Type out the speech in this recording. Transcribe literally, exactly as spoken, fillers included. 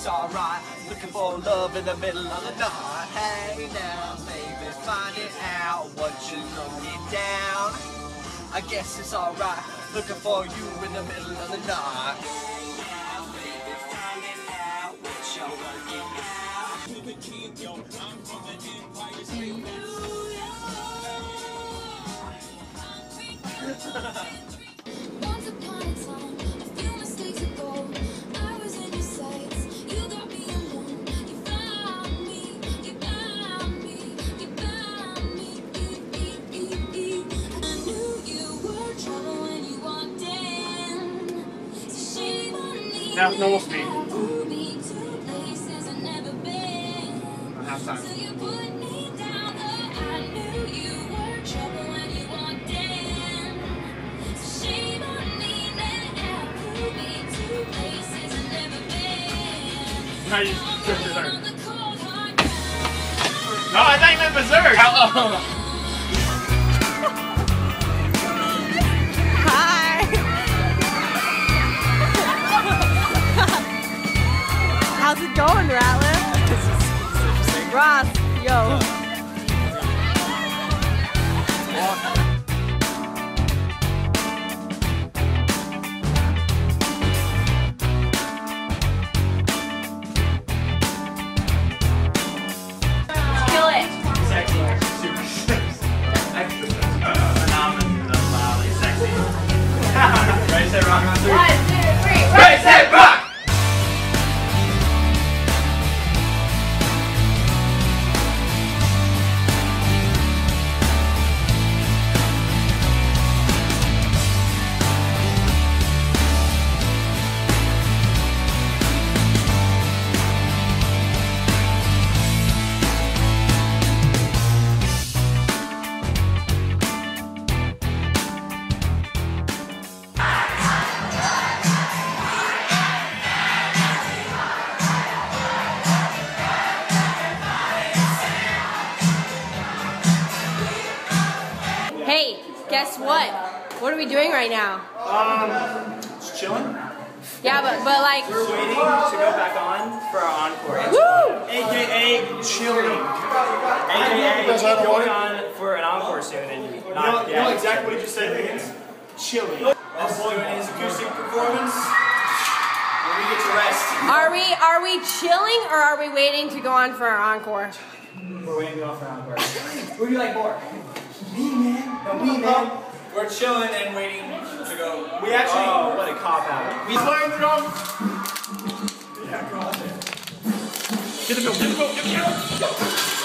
alright. Looking for love in the middle of the night. Hey now, baby, find it out. What you looking down? I guess it's alright. Looking for you in the middle of the night. Hey now, baby, find it out. What you looking down? To the kingdom, I'm from the Empire State. Once upon a time, a few mistakes ago, I was in your sights. You got me alone. You found me. You found me. You found me. I knew you were trouble when you walked in. So shame on me. Now normal speed. To places I've never been. Half time. So you put me down. Oh, I knew you were trouble when you walked in. Shame on me now, prove me to places I've never been. Now you took berserk. No, I thought you meant berserk. How? Hi. How's it going, Ratliff? Ross, yo. Ready, set, rock on three. One, two, three. Ready, set, rock! Hey, guess what? What are we doing right now? Um, just chilling. Yeah, but but like. We're waiting to go back on for our encore. Woo! A K A chilling. A K A going on for an encore soon and not. You know, you know exactly what you said, Higgins? Chilling. This is doing his acoustic performance. When we get to rest. Are we are we chilling or are we waiting to go on for our encore? We're waiting to go on for an encore. Who do you like more? Me, man. No, me, man. We're chilling and waiting to go. We actually. Oh, what a cop out. We playing drum. Yeah, go on there. Get the bill, get the bill, get the bill.